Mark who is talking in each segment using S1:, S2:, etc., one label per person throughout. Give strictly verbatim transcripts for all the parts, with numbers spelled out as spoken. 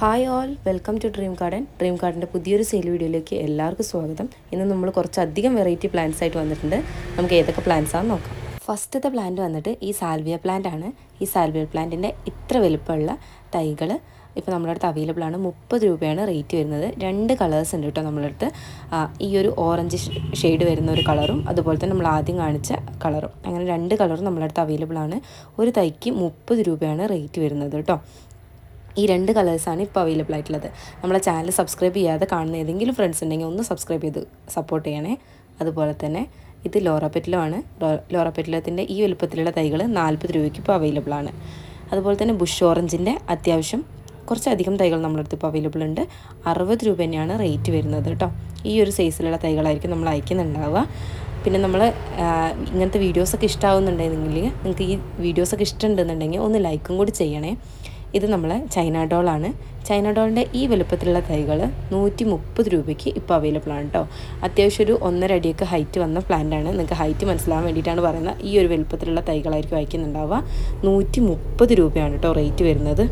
S1: Hi all, welcome to dream garden. Dream ഗാർഡൻ്റെ പുതിയൊരു sale വീഡിയോയിലേക്ക് എല്ലാവർക്കും സ്വാഗതം. ഇന്ന് നമ്മൾ കുറച്ചധികം വെറൈറ്റി പ്ലാന്റ്സ് ആയിട്ട് വന്നിട്ടുണ്ട്. നമുക്ക് ഏതൊക്കെ പ്ലാന്റ്സ് ആണെന്ന് നോക്കാം. ഫസ്റ്റത്തെ പ്ലാന്റ് വന്നിട്ട് ഈ സാൽവിയ പ്ലാന്റ് ആണ്. ഈ സാൽവിയ പ്ലാന്റിൻ്റെ ഇത്ര വലുപ്പമുള്ള തൈകൾ ഇപ്പോൾ നമ്മുടെ അടുത്ത് അവൈലബിൾ ആണ്. മുപ്പത് രൂപയാണ് റേറ്റ് വരുന്നത്. രണ്ട് കളേഴ്സ് ഉണ്ട് കേട്ടോ നമ്മുടെ അടുത്ത്. ഈ ഒരു ഓറഞ്ച് ഷെയ്ഡ് വരുന്ന ഒരു കളറും അതുപോലെ തന്നെ നമ്മൾ ആദ്യം കാണിച്ച കളറും, അങ്ങനെ രണ്ട് കളറും നമ്മുടെ അടുത്ത് അവൈലബിൾ ആണ്. ഒരു തൈക്ക് മുപ്പത് രൂപയാണ് റേറ്റ് വരുന്നത് കേട്ടോ. ഈ രണ്ട് കളേഴ്സാണ് ഇപ്പോൾ അവൈലബിൾ ആയിട്ടുള്ളത്. നമ്മളെ ചാനൽ സബ്സ്ക്രൈബ് ചെയ്യാതെ കാണുന്ന ഏതെങ്കിലും ഫ്രണ്ട്സ് ഉണ്ടെങ്കിൽ ഒന്ന് സബ്സ്ക്രൈബ് ചെയ്ത് സപ്പോർട്ട് ചെയ്യണേ. അതുപോലെ തന്നെ ഇത് ലോറപ്പെറ്റിലമാണ്. ലോറപ്പെറ്റിലത്തിൻ്റെ ഈ വലുപ്പത്തിലുള്ള തൈകൾ നാൽപ്പത് രൂപയ്ക്ക് ഇപ്പോൾ അവൈലബിൾ ആണ്. അതുപോലെ തന്നെ ബുഷ് ഓറഞ്ചിൻ്റെ അത്യാവശ്യം കുറച്ചധികം തൈകൾ നമ്മുടെ അടുത്ത് ഇപ്പോൾ അവൈലബിൾ ഉണ്ട്. അറുപത് രൂപ തന്നെയാണ് റേറ്റ് വരുന്നത് കേട്ടോ. ഈ ഒരു സൈസിലുള്ള തൈകളായിരിക്കും നമ്മൾ അയക്കുന്നുണ്ടാവുക. പിന്നെ നമ്മൾ ഇങ്ങനത്തെ വീഡിയോസൊക്കെ ഇഷ്ടമാവുന്നുണ്ടെങ്കിൽ, നിങ്ങൾക്ക് ഈ വീഡിയോസൊക്കെ ഇഷ്ടമുണ്ടെന്നുണ്ടെങ്കിൽ ഒന്ന് ലൈക്കും കൂടി ചെയ്യണേ. ഇത് നമ്മളെ ചൈന ഡോളാണ്. ചൈന ഡോളിൻ്റെ ഈ വലുപ്പത്തിലുള്ള തൈകൾ നൂറ്റി മുപ്പത് രൂപയ്ക്ക് ഇപ്പോൾ അവൈലബിൾ ആണ് കേട്ടോ. അത്യാവശ്യം ഒരു ഒന്നര അടിയൊക്കെ ഹൈറ്റ് വന്ന പ്ലാന്റാണ്. നിങ്ങൾക്ക് ഹൈറ്റ് മനസ്സിലാവാൻ വേണ്ടിയിട്ടാണ് പറയുന്നത്. ഈ ഒരു വലുപ്പത്തിലുള്ള തൈകളായിരിക്കും അയക്കുന്നുണ്ടാവുക. നൂറ്റി മുപ്പത് രൂപയാണ് കേട്ടോ റേറ്റ് വരുന്നത്.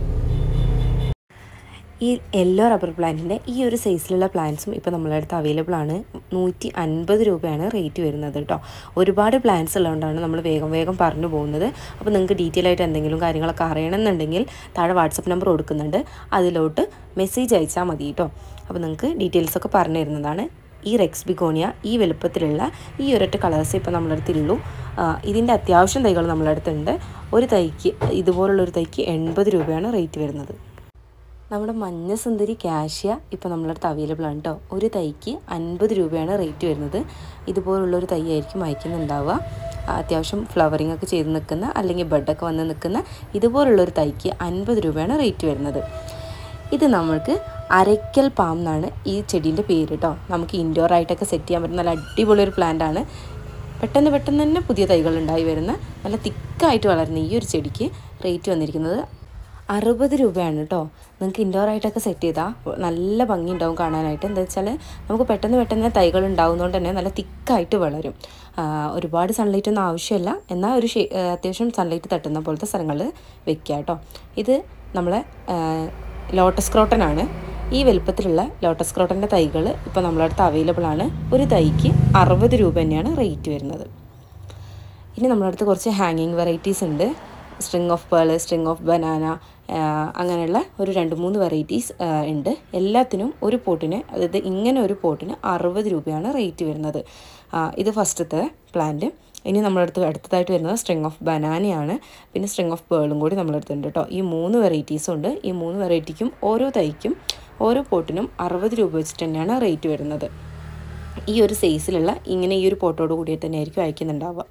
S1: ഈ യെല്ലോ റബ്ബർ പ്ലാന്റിൻ്റെ ഈ ഒരു സൈസിലുള്ള പ്ലാന്റ്സും ഇപ്പോൾ നമ്മളെ അടുത്ത് അവൈലബിൾ ആണ്. നൂറ്റി അൻപത് രൂപയാണ് റേറ്റ് വരുന്നത് കേട്ടോ. ഒരുപാട് പ്ലാന്റ്സ് ഉള്ളതുകൊണ്ടാണ് നമ്മൾ വേഗം വേഗം പറഞ്ഞു പോകുന്നത്. അപ്പോൾ നിങ്ങൾക്ക് ഡീറ്റെയിൽ ആയിട്ട് എന്തെങ്കിലും കാര്യങ്ങളൊക്കെ അറിയണമെന്നുണ്ടെങ്കിൽ താഴെ വാട്സപ്പ് നമ്പർ കൊടുക്കുന്നുണ്ട്, അതിലോട്ട് മെസ്സേജ് അയച്ചാൽ മതി കേട്ടോ. അപ്പോൾ നിങ്ങൾക്ക് ഡീറ്റെയിൽസൊക്കെ പറഞ്ഞു തരുന്നതാണ്. ഈ റെക്സ് ബിഗോണിയ ഈ വലുപ്പത്തിലുള്ള ഈ ഒരൊറ്റ കളേഴ്സ് ഇപ്പോൾ നമ്മുടെ അടുത്തുള്ളൂ. ഇതിൻ്റെ അത്യാവശ്യം തൈകൾ നമ്മുടെ അടുത്തുണ്ട്. ഒരു തൈക്ക് ഇതുപോലുള്ളൊരു തൈക്ക് എൺപത് രൂപയാണ് റേറ്റ് വരുന്നത്. നമ്മുടെ മഞ്ഞ സുന്ദരി കാഷ്യ ഇപ്പോൾ നമ്മുടെ അടുത്ത് അവൈലബിൾ ആണ് കേട്ടോ. ഒരു തൈക്ക് അൻപത് രൂപയാണ് റേറ്റ് വരുന്നത്. ഇതുപോലുള്ളൊരു തൈ ആയിരിക്കും അയക്കുന്നുണ്ടാവുക. അത്യാവശ്യം ഫ്ലവറിംഗ് ഒക്കെ ചെയ്ത് നിൽക്കുന്ന അല്ലെങ്കിൽ ബഡൊക്കെ വന്ന് നിൽക്കുന്ന ഇതുപോലുള്ളൊരു തൈക്ക് അൻപത് രൂപയാണ് റേറ്റ് വരുന്നത്. ഇത് നമ്മൾക്ക് അരയ്ക്കൽ പാം എന്നാണ് ഈ ചെടീൻ്റെ പേര് കേട്ടോ. നമുക്ക് ഇൻഡോർ ആയിട്ടൊക്കെ സെറ്റ് ചെയ്യാൻ പറ്റുന്ന നല്ല അടിപൊളി ഒരു പ്ലാന്റ് ആണ്. പെട്ടെന്ന് പെട്ടെന്ന് തന്നെ പുതിയ തൈകൾ ഉണ്ടായി വരുന്ന നല്ല തിക്കായിട്ട് വളരുന്ന ഈ ഒരു ചെടിക്ക് റേറ്റ് വന്നിരിക്കുന്നത് അറുപത് രൂപയാണ് കേട്ടോ. നിങ്ങൾക്ക് ഇൻഡോർ ആയിട്ടൊക്കെ സെറ്റ് ചെയ്താൽ നല്ല ഭംഗി ഉണ്ടാവും കാണാനായിട്ട്. എന്താ വെച്ചാൽ നമുക്ക് പെട്ടെന്ന് പെട്ടെന്ന് തൈകൾ ഉണ്ടാവുന്നതുകൊണ്ട് തന്നെ നല്ല തിക്കായിട്ട് വളരും. ഒരുപാട് സൺലൈറ്റ് ഒന്നും ആവശ്യമില്ല, എന്നാൽ ഒരു അത്യാവശ്യം സൺലൈറ്റ് തട്ടുന്ന പോലത്തെ സ്ഥലങ്ങളിൽ വെക്കുക കേട്ടോ. ഇത് നമ്മളെ ലോട്ടസ് ക്രോട്ടനാണ്. ഈ വലുപ്പത്തിലുള്ള ലോട്ടസ് ക്രോട്ടൻ്റെ തൈകൾ ഇപ്പോൾ നമ്മളെ അടുത്ത് അവൈലബിൾ ആണ്. ഒരു തൈക്ക് അറുപത് രൂപ തന്നെയാണ് റേറ്റ് വരുന്നത്. ഇനി നമ്മളെ അടുത്ത് കുറച്ച് ഹാങ്ങിങ് വെറൈറ്റീസ് ഉണ്ട്. String of pearl, string of banana, അങ്ങനെയുള്ള ഒരു രണ്ട് മൂന്ന് വെറൈറ്റീസ് ഉണ്ട്. എല്ലാത്തിനും ഒരു പോട്ടിന്, അതായത് ഇങ്ങനെ ഒരു പോട്ടിന് അറുപത് രൂപയാണ് റേറ്റ് വരുന്നത്. ഇത് ഫസ്റ്റത്തെ പ്ലാന്റ്. ഇനി നമ്മളടുത്ത് അടുത്തതായിട്ട് വരുന്നത് സ്ട്രിങ് ഓഫ് ബനാനയാണ്. പിന്നെ സ്ട്രിങ് ഓഫ് പേളും കൂടി നമ്മളടുത്തുണ്ട് കേട്ടോ. ഈ മൂന്ന് വെറൈറ്റീസും ഉണ്ട്. ഈ മൂന്ന് വെറൈറ്റിക്കും ഓരോ തൈക്കും ഓരോ പോട്ടിനും അറുപത് രൂപ വെച്ചിട്ട് തന്നെയാണ് റേറ്റ് വരുന്നത്. ഈ ഒരു സൈസിലുള്ള ഇങ്ങനെ ഈ ഒരു പോട്ടോട് കൂടി തന്നെ ആയിരിക്കും അയക്കുന്നുണ്ടാവുക.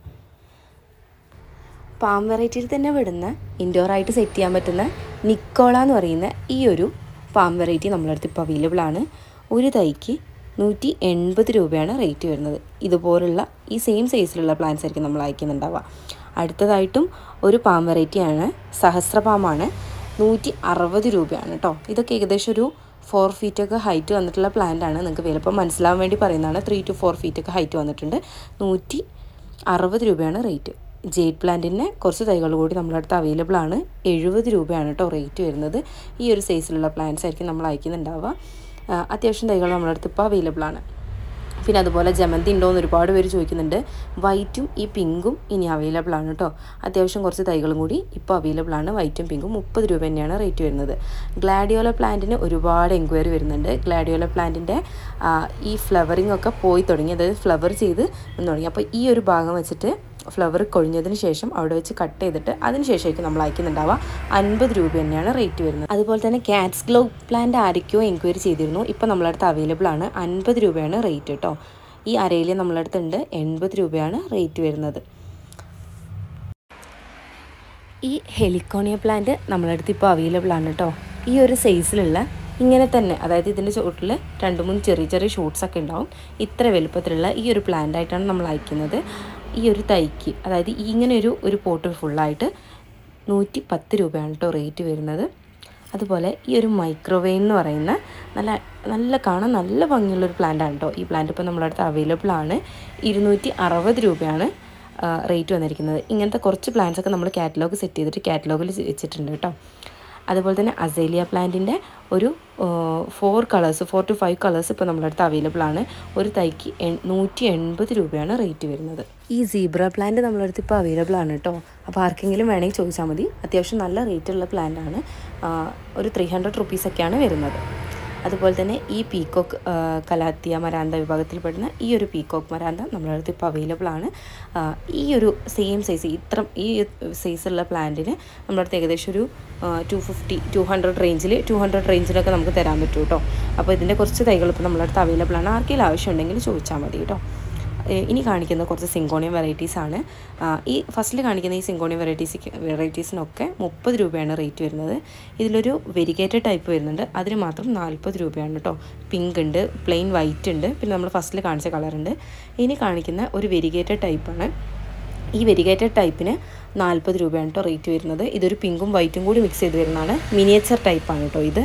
S1: പാം വെറൈറ്റിയിൽ തന്നെ വിടുന്ന ഇൻഡോർ ആയിട്ട് സെറ്റ് ചെയ്യാൻ പറ്റുന്ന നിക്കോള എന്ന് പറയുന്ന ഈ ഒരു പാം വെറൈറ്റി നമ്മുടെ അടുത്ത് ഇപ്പോൾ അവൈലബിൾ ആണ്. ഒരു തൈക്ക് നൂറ്റി എൺപത് രൂപയാണ് റേറ്റ് വരുന്നത്. ഇതുപോലുള്ള ഈ സെയിം സൈസിലുള്ള പ്ലാന്റ്സ് ആയിരിക്കും നമ്മൾ അയക്കുന്നുണ്ടാവുക. അടുത്തതായിട്ടും ഒരു പാം വെറൈറ്റിയാണ്, സഹസ്രപാമാണ്. നൂറ്റി അറുപത് രൂപയാണ് കേട്ടോ. ഇതൊക്കെ ഏകദേശം ഒരു ഫോർ ഫീറ്റൊക്കെ ഹൈറ്റ് വന്നിട്ടുള്ള പ്ലാന്റ് ആണ്. നിങ്ങൾക്ക് വലുപ്പം മനസ്സിലാവാൻ വേണ്ടി പറയുന്നതാണ്. ത്രീ ടു ഫോർ ഫീറ്റൊക്കെ ഹൈറ്റ് വന്നിട്ടുണ്ട്. നൂറ്റി അറുപത് രൂപയാണ് റേറ്റ്. ജെയ്ഡ് പ്ലാന്റിന് കുറച്ച് തൈകൾ കൂടി നമ്മുടെ അടുത്ത് അവൈലബിൾ ആണ്. എഴുപത് രൂപയാണ് കേട്ടോ റേറ്റ് വരുന്നത്. ഈ ഒരു സൈസിലുള്ള പ്ലാന്റ്സ് ആയിരിക്കും നമ്മൾ അയക്കുന്നുണ്ടാവുക. അത്യാവശ്യം തൈകൾ നമ്മുടെ അടുത്ത് ഇപ്പോൾ അവൈലബിൾ ആണ്. പിന്നെ അതുപോലെ ജമന്തി ഉണ്ടോ എന്ന് ഒരുപാട് പേര് ചോദിക്കുന്നുണ്ട്. വൈറ്റും ഈ പിങ്കും ഇനി അവൈലബിൾ ആണ് കേട്ടോ. അത്യാവശ്യം കുറച്ച് തൈകളും കൂടി ഇപ്പോൾ അവൈലബിൾ ആണ്. വൈറ്റും പിങ്കും മുപ്പത് രൂപ തന്നെയാണ് റേറ്റ് വരുന്നത്. ഗ്ലാഡിയോല പ്ലാന്റിന് ഒരുപാട് എൻക്വയറി വരുന്നുണ്ട്. ഗ്ലാഡിയോല പ്ലാന്റിൻ്റെ ഈ ഫ്ലവറിംഗ് ഒക്കെ പോയി തുടങ്ങി, അതായത് ഫ്ലവർ ചെയ്ത് തുടങ്ങി. അപ്പോൾ ഈ ഒരു ഭാഗം വെച്ചിട്ട് ഫ്ലവർ കൊഴിഞ്ഞതിന് ശേഷം അവിടെ വെച്ച് കട്ട് ചെയ്തിട്ട് അതിന് ശേഷമായിരിക്കും നമ്മൾ അയക്കുന്നുണ്ടാവുക. അൻപത് രൂപ തന്നെയാണ് റേറ്റ് വരുന്നത്. അതുപോലെ തന്നെ കാറ്റ്സ് ഗ്ലോ പ്ലാന്റ് ആരൊക്കെയോ എൻക്വയറി ചെയ്തിരുന്നു. ഇപ്പോൾ നമ്മളടുത്ത് അവൈലബിൾ ആണ്. അൻപത് രൂപയാണ് റേറ്റ് കേട്ടോ. ഈ അരയിൽ നമ്മളടുത്തുണ്ട്. എൺപത് രൂപയാണ് റേറ്റ് വരുന്നത്. ഈ ഹെലിക്കോണിയ പ്ലാന്റ് നമ്മളടുത്ത് ഇപ്പോൾ അവൈലബിൾ ആണ് കേട്ടോ. ഈ ഒരു സൈസിലുള്ള ഇങ്ങനെ തന്നെ, അതായത് ഇതിൻ്റെ ചുവട്ടിൽ രണ്ട് മൂന്ന് ചെറിയ ചെറിയ ഷൂട്ട്സൊക്കെ ഉണ്ടാവും. ഇത്ര വലുപ്പത്തിലുള്ള ഈ ഒരു പ്ലാന്റ് ആയിട്ടാണ് നമ്മൾ അയക്കുന്നത്. ഈ ഒരു തൈക്ക്, അതായത് ഇങ്ങനെ ഒരു ഒരു പോട്ട് ഫുള്ളായിട്ട് നൂറ്റി പത്ത് രൂപയാണ് കേട്ടോ റേറ്റ് വരുന്നത്. അതുപോലെ ഈ ഒരു മൈക്രോവേവ് എന്ന് പറയുന്ന നല്ല നല്ല കാണാൻ നല്ല ഭംഗിയുള്ളൊരു പ്ലാന്റ് ആണ് കേട്ടോ. ഈ പ്ലാന്റ് ഇപ്പോൾ നമ്മുടെ അടുത്ത് അവൈലബിൾ ആണ്. ഇരുന്നൂറ്റി അറുപത് രൂപയാണ് റേറ്റ് വന്നിരിക്കുന്നത്. ഇങ്ങനത്തെ കുറച്ച് പ്ലാന്റ്സൊക്കെ നമ്മൾ കാറ്റലോഗ് സെറ്റ് ചെയ്തിട്ട് കാറ്റലോഗിൽ വെച്ചിട്ടുണ്ട് കേട്ടോ. അതുപോലെ തന്നെ അസേലിയ പ്ലാന്റിൻ്റെ ഒരു four colours four to five colours ഇപ്പോൾ നമ്മുടെ അടുത്ത് അവൈലബിൾ ആണ്. ഒരു തൈക്ക് നൂറ്റി എൺപത് രൂപയാണ് റേറ്റ് വരുന്നത്. ഈ സീബ്ര പ്ലാന്റ് നമ്മുടെ അടുത്ത് ഇപ്പോൾ അവൈലബിൾ ആണ് കേട്ടോ. അപ്പോൾ ആർക്കെങ്കിലും വേണമെങ്കിൽ ചോദിച്ചാൽ മതി. അത്യാവശ്യം നല്ല റേറ്റുള്ള പ്ലാന്റ് ആണ്. ഒരു ത്രീ ഹൺഡ്രഡ് റുപ്പീസൊക്കെയാണ് വരുന്നത്. അതുപോലെ തന്നെ ഈ പീക്കോക്ക് കലാത്തിയ മരാന്ത വിഭാഗത്തിൽപ്പെടുന്ന ഈ ഒരു പീക്കോക്ക് മരാന്ത നമ്മുടെ അടുത്ത് ഇപ്പോൾ അവൈലബിൾ ആണ്. ഈ ഒരു സെയിം സൈസ് ഇത്ര ഈ സൈസുള്ള പ്ലാന്റിന് നമ്മുടെ അടുത്ത് ഏകദേശം ഒരു ടു ഫിഫ്റ്റി ടു ഹൺഡ്രഡ് റേഞ്ചിൽ ടു ഹൺഡ്രഡ് റേഞ്ചിലൊക്കെ നമുക്ക് തരാൻ പറ്റും കേട്ടോ. അപ്പോൾ ഇതിൻ്റെ കുറച്ച് തൈകൾ ഇപ്പോൾ നമ്മുടെ അടുത്ത് അവൈലബിൾ ആണ്. ആർക്കെങ്കിലും ആവശ്യമുണ്ടെങ്കിൽ ചോദിച്ചാൽ മതി കേട്ടോ. ഇനി കാണിക്കുന്ന കുറച്ച് സിങ്കോണിയം വെറൈറ്റീസാണ്. ഈ ഫസ്റ്റിൽ കാണിക്കുന്ന ഈ സിങ്കോണിയം വെറൈറ്റീസ് വെറൈറ്റീസിനൊക്കെ മുപ്പത് രൂപയാണ് റേറ്റ് വരുന്നത്. ഇതിലൊരു വെരിഗേറ്റഡ് ടൈപ്പ് വരുന്നുണ്ട്, അതിന് മാത്രം നാൽപ്പത് രൂപയാണ് കേട്ടോ. പിങ്ക് ഉണ്ട്, പ്ലെയിൻ വൈറ്റ് ഉണ്ട്, പിന്നെ നമ്മൾ ഫസ്റ്റിൽ കാണിച്ച കളറുണ്ട്. ഇനി കാണിക്കുന്ന ഒരു വെരിഗേറ്റഡ് ടൈപ്പാണ്. ഈ വെരിഗേറ്റഡ് ടൈപ്പിന് നാൽപ്പത് രൂപയാണ് കേട്ടോ റേറ്റ് വരുന്നത്. ഇതൊരു പിങ്കും വൈറ്റും കൂടി മിക്സ് ചെയ്ത് വരുന്നതാണ്. മിനിയേച്ചർ ടൈപ്പാണ് കേട്ടോ ഇത്.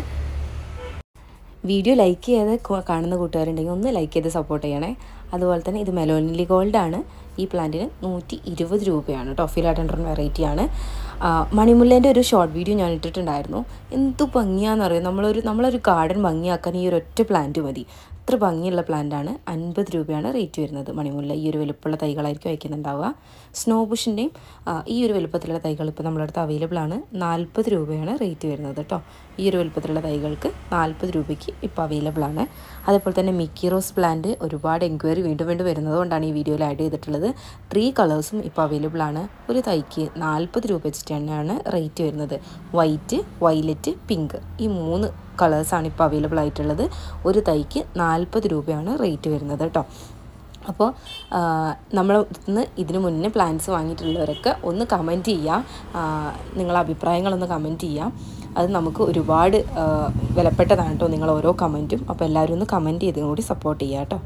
S1: വീഡിയോ ലൈക്ക് ചെയ്ത് കാണുന്ന കൂട്ടുകാരുണ്ടെങ്കിൽ ഒന്ന് ലൈക്ക് ചെയ്ത് സപ്പോർട്ട് ചെയ്യണേ. അതുപോലെ തന്നെ ഇത് മെലോനിലി ഗോൾഡാണ്. ഈ പ്ലാന്റിന് നൂറ്റി ഇരുപത് രൂപയാണ് കേട്ടോ. ഫിലാഡെൻഡ്രോൺ വെറൈറ്റിയാണ്. മണിമുല്ലേൻ്റെ ഒരു ഷോർട്ട് വീഡിയോ ഞാൻ ഇട്ടിട്ടുണ്ടായിരുന്നു. എന്ത് ഭംഗിയാണെന്നറിയാം. നമ്മളൊരു നമ്മളൊരു ഗാർഡൻ ഭംഗിയാക്കാൻ ഈ ഒരു ഒറ്റ പ്ലാന്റ് മതി. അത്ര ഭംഗിയുള്ള പ്ലാന്റാണ്. അൻപത് രൂപയാണ് റേറ്റ് വരുന്നത്. മണിമുല്ല ഈ ഒരു വലുപ്പമുള്ള തൈകളായിരിക്കും അയക്കുന്നുണ്ടാവുക. സ്നോ ബുഷിൻ്റെയും ഈ ഒരു വലുപ്പത്തിലുള്ള തൈകൾ ഇപ്പോൾ നമ്മുടെ അടുത്ത് അവൈലബിൾ ആണ്. നാൽപ്പത് രൂപയാണ് റേറ്റ് വരുന്നത് കേട്ടോ. ഈ ഒരു വലുപ്പത്തിലുള്ള തൈകൾക്ക് നാൽപ്പത് രൂപയ്ക്ക് ഇപ്പോൾ അവൈലബിൾ ആണ്. അതേപോലെ തന്നെ മിക്കി റോസ് പ്ലാന്റ് ഒരുപാട് എൻക്വയറി വീണ്ടും വീണ്ടും വരുന്നത് കൊണ്ടാണ് ഈ വീഡിയോയിൽ ആഡ് ചെയ്തിട്ടുള്ളത്. ത്രീ കളേഴ്സും ഇപ്പോൾ അവൈലബിൾ ആണ്. ഒരു തൈക്ക് നാൽപ്പത് രൂപ വെച്ചിട്ടാണ് റേറ്റ് വരുന്നത്. വൈറ്റ്, വയലറ്റ്, പിങ്ക് ഈ മൂന്ന് കളേഴ്സാണ് ഇപ്പോൾ അവൈലബിൾ ആയിട്ടുള്ളത്. ഒരു തൈക്ക് നാൽപ്പത് രൂപയാണ് റേറ്റ് വരുന്നത് കേട്ടോ. അപ്പോൾ നമ്മൾ ഇന്ന് ഇതിനു മുന്നേ പ്ലാന്റ്സ് വാങ്ങിയിട്ടുള്ളവരൊക്കെ ഒന്ന് കമൻറ്റ് ചെയ്യാം. നിങ്ങളെ അഭിപ്രായങ്ങളൊന്ന് കമൻറ്റ് ചെയ്യാം. അത് നമുക്ക് ഒരുപാട് വിലപ്പെട്ടതാണ് കേട്ടോ നിങ്ങൾ ഓരോ കമൻറ്റും. അപ്പോൾ എല്ലാവരും ഒന്ന് കമൻറ്റ് ചെയ്തും കൂടി സപ്പോർട്ട് ചെയ്യാം കേട്ടോ.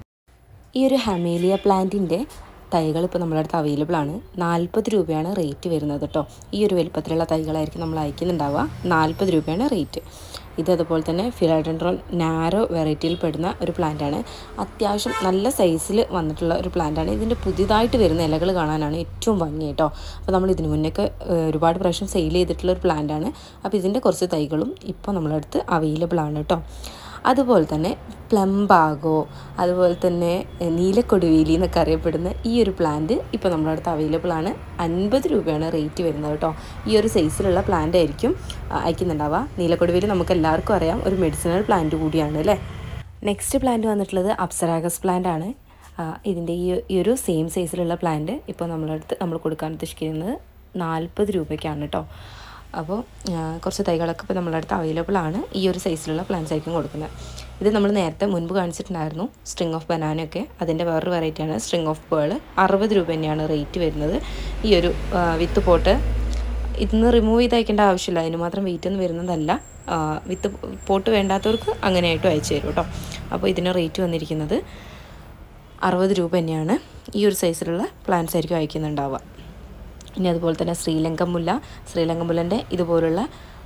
S1: ഈ ഒരു ഹമേലിയ പ്ലാന്റിൻ്റെ തൈകൾ ഇപ്പോൾ നമ്മുടെ അടുത്ത് അവൈലബിൾ ആണ്. നാൽപ്പത് രൂപയാണ് റേറ്റ് വരുന്നത് കേട്ടോ. ഈ ഒരു വലുപ്പത്തിലുള്ള തൈകളായിരിക്കും നമ്മൾ അയക്കുന്നുണ്ടാവുക. നാൽപ്പത് രൂപയാണ് റേറ്റ്. ഇത് അതുപോലെ തന്നെ ഫിലാഡെൻഡ്രോൺ നാരോ വെറൈറ്റിയിൽ പെടുന്ന ഒരു പ്ലാന്റാണ്. അത്യാവശ്യം നല്ല സൈസിൽ വന്നിട്ടുള്ള ഒരു പ്ലാന്റാണ്. ഇതിൻ്റെ പുതിയതായിട്ട് വരുന്ന ഇലകൾ കാണാനാണ് ഏറ്റവും ഭംഗി കേട്ടോ. അപ്പോൾ നമ്മൾ ഇതിനു മുന്നേക്ക് ഒരുപാട് പ്രാവശ്യം സെയിൽ ചെയ്തിട്ടുള്ള ഒരു പ്ലാന്റാണ്. അപ്പോൾ ഇതിൻ്റെ കുറച്ച് തൈകളും ഇപ്പോൾ നമ്മുടെ അടുത്ത് അവൈലബിൾ ആണ് കേട്ടോ. അതുപോലെ തന്നെ പ്ലംബാഗോ, അതുപോലെ തന്നെ നീലക്കൊടുവേലി എന്നൊക്കെ അറിയപ്പെടുന്ന ഈ ഒരു പ്ലാന്റ് ഇപ്പോൾ നമ്മുടെ അടുത്ത് അവൈലബിൾ ആണ്. അൻപത് രൂപയാണ് റേറ്റ് വരുന്നത് കേട്ടോ. ഈ ഒരു സൈസിലുള്ള പ്ലാന്റ് ആയിരിക്കും അയക്കുന്നുണ്ടാവുക. നീലക്കൊടുവേലി നമുക്ക് എല്ലാവർക്കും അറിയാം, ഒരു മെഡിസിനൽ പ്ലാന്റ് കൂടിയാണ് അല്ലേ. നെക്സ്റ്റ് പ്ലാന്റ് വന്നിട്ടുള്ളത് അപ്സരാഗസ് പ്ലാന്റ് ആണ്. ഇതിൻ്റെ ഈ ഈ ഒരു സെയിം സൈസിലുള്ള പ്ലാന്റ് ഇപ്പോൾ നമ്മളടുത്ത് നമ്മൾ കൊടുക്കാൻ ഉദ്ദേശിക്കുന്നത് നാൽപ്പത് രൂപയ്ക്കാണ് കേട്ടോ. അപ്പോൾ കുറച്ച് തൈകളൊക്കെ ഇപ്പോൾ നമ്മുടെ അടുത്ത് അവൈലബിൾ ആണ്. ഈ ഒരു സൈസിലുള്ള പ്ലാന്റ്സ് ആയിരിക്കും കൊടുക്കുന്നത്. ഇത് നമ്മൾ നേരത്തെ മുൻപ് കാണിച്ചിട്ടുണ്ടായിരുന്നു സ്ട്രിങ് ഓഫ് ബനാനയൊക്കെ. അതിൻ്റെ വേറൊരു വെറൈറ്റിയാണ് സ്ട്രിങ് ഓഫ് പേൾ. അറുപത് രൂപ തന്നെയാണ് റേറ്റ് വരുന്നത്. ഈ ഒരു വിത്ത് പോട്ട് ഇതിന്ന് റിമൂവ് ചെയ്ത് അയക്കേണ്ട ആവശ്യമില്ല. അതിന് മാത്രം വെയിറ്റ് ഒന്നും വരുന്നതല്ല. വിത്ത് പോട്ട് വേണ്ടാത്തവർക്ക് അങ്ങനെയായിട്ടും അയച്ചു തരും കേട്ടോ. അപ്പോൾ ഇതിന് റേറ്റ് വന്നിരിക്കുന്നത് അറുപത് രൂപ തന്നെയാണ്. ഈ ഒരു സൈസിലുള്ള പ്ലാന്റ്സ് ആയിരിക്കും അയക്കുന്നുണ്ടാവുക. ഇനി അതുപോലെ തന്നെ ശ്രീലങ്കൻ മുല്ല ശ്രീലങ്കൻ മുല്ലൻ്റെ ഇതുപോലുള്ള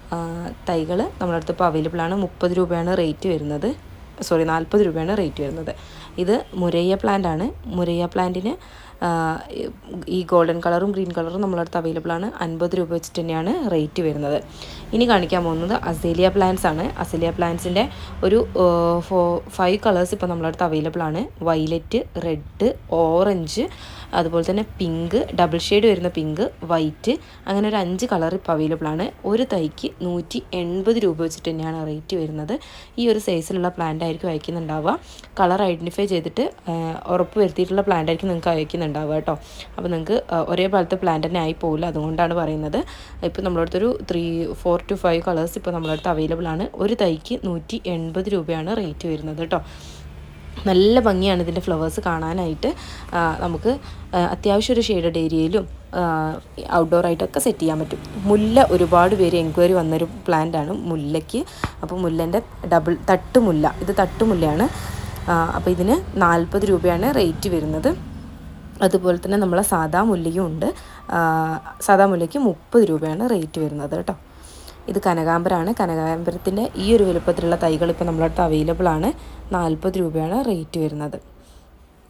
S1: തൈകൾ നമ്മുടെ അടുത്ത് ഇപ്പോൾ അവൈലബിൾ ആണ്. മുപ്പത് രൂപയാണ് റേറ്റ് വരുന്നത്. സോറി നാൽപ്പത് രൂപയാണ് റേറ്റ് വരുന്നത്. ഇത് മുരയ്യ പ്ലാന്റ് ആണ്. മുരയ്യ പ്ലാന്റിന് ഈ ഗോൾഡൻ കളറും ഗ്രീൻ കളറും നമ്മളടുത്ത് അവൈലബിൾ ആണ്. അൻപത് രൂപ വെച്ചിട്ട് തന്നെയാണ് റേറ്റ് വരുന്നത്. ഇനി കാണിക്കാൻ പോകുന്നത് അസേലിയ പ്ലാന്റ്സ് ആണ്. അസേലിയ പ്ലാന്റ്സിൻ്റെ ഒരു ഫോ ഫൈവ് കളേഴ്സ് ഇപ്പോൾ നമ്മളടുത്ത് അവൈലബിൾ ആണ്. വയലറ്റ്, റെഡ്, ഓറഞ്ച്, അതുപോലെ തന്നെ പിങ്ക്, ഡബിൾ ഷെയ്ഡ് വരുന്ന പിങ്ക്, വൈറ്റ്, അങ്ങനെ ഒരു അഞ്ച് കളർ ഇപ്പോൾ അവൈലബിൾ ആണ്. ഒരു തൈക്ക് നൂറ്റി എൺപത് രൂപ വെച്ചിട്ട് തന്നെയാണ് റേറ്റ് വരുന്നത്. ഈ ഒരു സൈസിലുള്ള പ്ലാന്റ് ആയിരിക്കും അയക്കുന്നുണ്ടാവുക. കളർ ഐഡൻറ്റിഫൈ ചെയ്തിട്ട് ഉറപ്പ് വരുത്തിയിട്ടുള്ള പ്ലാന്റ് ആയിരിക്കും നിങ്ങൾക്ക് അയക്കുന്നുണ്ടാവുക കേട്ടോ. അപ്പോൾ നിങ്ങൾക്ക് ഒരേ പോലത്തെ പ്ലാന്റ് തന്നെ ആയി പോകില്ല. അതുകൊണ്ടാണ് പറയുന്നത്. ഇപ്പോൾ നമ്മളടുത്തൊരു three four to five colours ഇപ്പോൾ നമ്മളടുത്ത് അവൈലബിൾ ആണ്. ഒരു തൈക്ക് നൂറ്റി എൺപത് രൂപയാണ് റേറ്റ് വരുന്നത് കേട്ടോ. നല്ല ഭംഗിയാണ് ഇതിൻ്റെ ഫ്ലവേഴ്സ് കാണാനായിട്ട്. നമുക്ക് അത്യാവശ്യം ഒരു ഷെയ്ഡഡ് ഏരിയയിലും ഔട്ട്ഡോറായിട്ടൊക്കെ സെറ്റ് ചെയ്യാൻ പറ്റും. മുല്ല ഒരുപാട് പേര് എൻക്വയറി വന്നൊരു പ്ലാന്റാണ് മുല്ലയ്ക്ക്. അപ്പോൾ മുല്ലൻ്റെ ഡബിൾ തട്ടുമുല്ല, ഇത് തട്ടുമുല്ലയാണ്. അപ്പോൾ ഇതിന് നാൽപ്പത് രൂപയാണ് റേറ്റ് വരുന്നത്. അതുപോലെ തന്നെ നമ്മളെ സാദാ മുല്ലയും ഉണ്ട്. സാദാ മുല്ലയ്ക്ക് മുപ്പത് രൂപയാണ് റേറ്റ് വരുന്നത് കേട്ടോ. ഇത് കനകാംബരമാണ്. കനകാംബരത്തിൻ്റെ ഈ ഒരു വലുപ്പത്തിലുള്ള തൈകൾ ഇപ്പോൾ നമ്മളടുത്ത് അവൈലബിൾ ആണ്. നാൽപ്പത് രൂപയാണ് റേറ്റ് വരുന്നത്.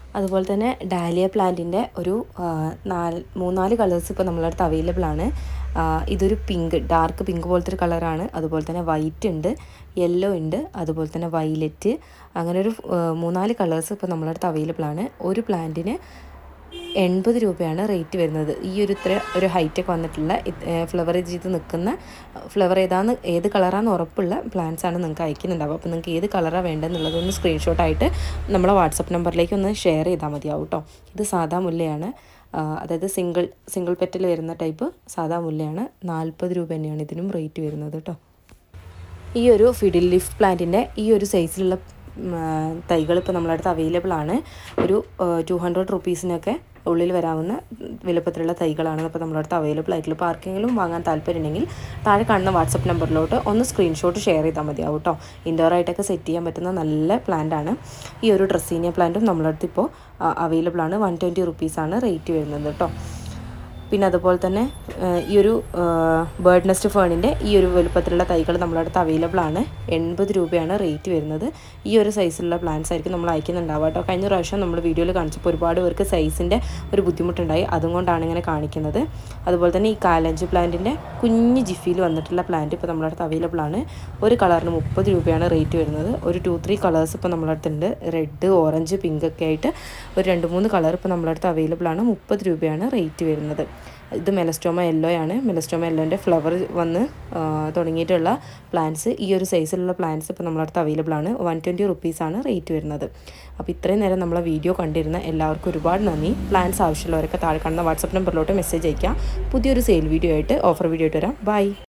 S1: അതുപോലെ തന്നെ ഡാലിയ പ്ലാന്റിൻ്റെ ഒരു നാല് മൂന്നാല് കളേഴ്സ് ഇപ്പോൾ നമ്മളെ അടുത്ത് അവൈലബിൾ ആണ്. ഇതൊരു പിങ്ക്, ഡാർക്ക് പിങ്ക് പോലത്തെ ഒരു കളറാണ്. അതുപോലെ തന്നെ വൈറ്റ് ഉണ്ട്, യെല്ലോ ഉണ്ട്, അതുപോലെ തന്നെ വയലറ്റ്, അങ്ങനെ ഒരു മൂന്നാല് കളേഴ്സ് ഇപ്പോൾ നമ്മളെ അടുത്ത് അവൈലബിൾ ആണ്. ഒരു പ്ലാന്റിന് എൺപത് രൂപയാണ് റേറ്റ് വരുന്നത്. ഈ ഒരു ഇത്ര ഒരു ഹൈറ്റൊക്കെ വന്നിട്ടുള്ള ഫ്ലവർ ചെയ്ത് നിൽക്കുന്ന ഫ്ലവർ ഏതാന്ന് ഏത് കളറാണെന്ന് ഉറപ്പുള്ള പ്ലാന്റ്സ് ആണ് നിങ്ങൾക്ക് അയക്കുന്നുണ്ടാവും. അപ്പോൾ നിങ്ങൾക്ക് ഏത് കളറാണ് വേണ്ടതെന്നുള്ളതൊന്ന് സ്ക്രീൻഷോട്ടായിട്ട് നമ്മളെ വാട്സപ്പ് നമ്പറിലേക്ക് ഒന്ന് ഷെയർ ചെയ്താൽ മതിയാവും കേട്ടോ. ഇത് സാധാ മുല്ലയാണ്, അതായത് സിംഗിൾ സിംഗിൾ പെറ്റൽ വരുന്ന ടൈപ്പ് സാധാ മുല്ലയാണ്. നാൽപ്പത് രൂപ തന്നെയാണ് ഇതിനും റേറ്റ് വരുന്നത് കേട്ടോ. ഈ ഒരു ഫിഡിൽ ലീഫ് പ്ലാന്റിൻ്റെ ഈ ഒരു സൈസിലുള്ള തൈകൾ ഇപ്പോൾ നമ്മളടുത്ത് അവൈലബിൾ ആണ്. ഒരു ടു ഹൺഡ്രഡ് റുപ്പീസിനൊക്കെ ഉള്ളിൽ വരാവുന്ന വലുപ്പത്തിലുള്ള തൈകളാണ് ഇപ്പോൾ നമ്മളടുത്ത് അവൈലബിൾ ആയിട്ടുള്ളത്. ഇപ്പോൾ ആർക്കെങ്കിലും വാങ്ങാൻ താല്പര്യമുണ്ടെങ്കിൽ താഴെ കാണുന്ന വാട്സപ്പ് നമ്പറിലോട്ട് ഒന്ന് സ്ക്രീൻഷോട്ട് ഷെയർ ചെയ്താൽ മതിയാവും കേട്ടോ. ഇൻഡോർ ആയിട്ടൊക്കെ സെറ്റ് ചെയ്യാൻ പറ്റുന്ന നല്ല പ്ലാന്റ് ആണ്. ഈ ഒരു ഡ്രസ്സീനിയ പ്ലാന്റും നമ്മളടുത്ത് ഇപ്പോൾ അവൈലബിൾ ആണ്. വൺ ട്വൻറ്റി റുപ്പീസാണ് റേറ്റ് വരുന്നത് കേട്ടോ. പിന്നെ അതുപോലെ തന്നെ ഈ ഒരു ബേർഡ് നെസ്റ്റ് ഫേണിൻ്റെ ഈ ഒരു വലുപ്പത്തിലുള്ള തൈകൾ നമ്മുടെ അടുത്ത് അവൈലബിൾ ആണ്. എൺപത് രൂപയാണ് റേറ്റ് വരുന്നത്. ഈ ഒരു സൈസിലുള്ള പ്ലാന്റ്സ് ആയിരിക്കും നമ്മൾ അയക്കുന്നുണ്ടാവുക കേട്ടോ. കഴിഞ്ഞ പ്രാവശ്യം നമ്മൾ വീഡിയോയിൽ കാണിച്ചപ്പോൾ ഒരുപാട് പേർക്ക് സൈസിൻ്റെ ഒരു ബുദ്ധിമുട്ടുണ്ടായി, അതുകൊണ്ടാണ് ഇങ്ങനെ കാണിക്കുന്നത്. അതുപോലെ തന്നെ ഈ കാലഞ്ച് പ്ലാന്റിൻ്റെ കുഞ്ഞ് ജിഫിയിൽ വന്നിട്ടുള്ള പ്ലാന്റ് ഇപ്പോൾ നമ്മുടെ അടുത്ത് അവൈലബിൾ ആണ്. ഒരു കളറിന് മുപ്പത് രൂപയാണ് റേറ്റ് വരുന്നത്. ഒരു ടു ത്രീ കളേഴ്സ് ഇപ്പോൾ നമ്മുടെ അടുത്തുണ്ട്. റെഡ്, ഓറഞ്ച്, പിങ്ക് ഒക്കെ ആയിട്ട് ഒരു രണ്ട് മൂന്ന് കളർ ഇപ്പോൾ നമ്മുടെ അടുത്ത് അവൈലബിൾ ആണ്. മുപ്പത് രൂപയാണ് റേറ്റ് വരുന്നത്. ഇത് മെലസ്റ്റോമ യെല്ലോ ആണ്. മെലസ്റ്റോമ യെല്ലോൻ്റെ ഫ്ലവർ വന്ന് തുടങ്ങിയിട്ടുള്ള പ്ലാന്റ്സ്, ഈ ഒരു സൈസിലുള്ള പ്ലാന്റ്സ് ഇപ്പോൾ നമ്മളടുത്ത് അവൈലബിൾ ആണ്. വൺ ട്വൻറ്റി റുപ്പീസാണ് റേറ്റ് വരുന്നത്. അപ്പോൾ ഇത്രയും നേരം നമ്മളെ വീഡിയോ കണ്ടിരുന്ന എല്ലാവർക്കും ഒരുപാട് നന്ദി. പ്ലാന്റ്സ് ആവശ്യമുള്ളവരൊക്കെ താഴെ കാണുന്ന വാട്സപ്പ് നമ്പറിലോട്ട് മെസ്സേജ് അയക്കാം. പുതിയൊരു സെയിൽ വീഡിയോ ആയിട്ട്, ഓഫർ വീഡിയോ ആയിട്ട് വരാം. ബൈ.